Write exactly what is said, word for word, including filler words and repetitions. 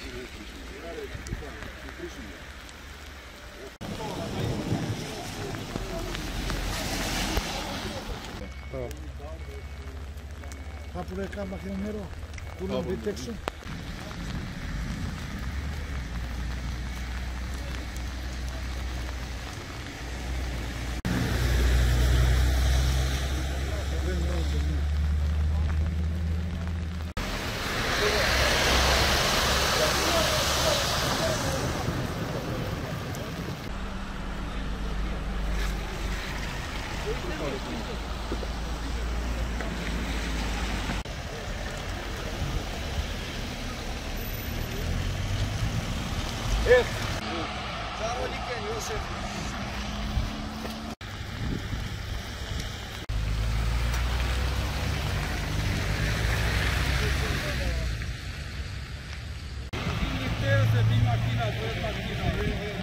Κάπου ρε κάμπα και νερό. Πού να μπείτε έξω. Τσαρολίκεν, Ιώσεφ. Să fii machina, să fii machina.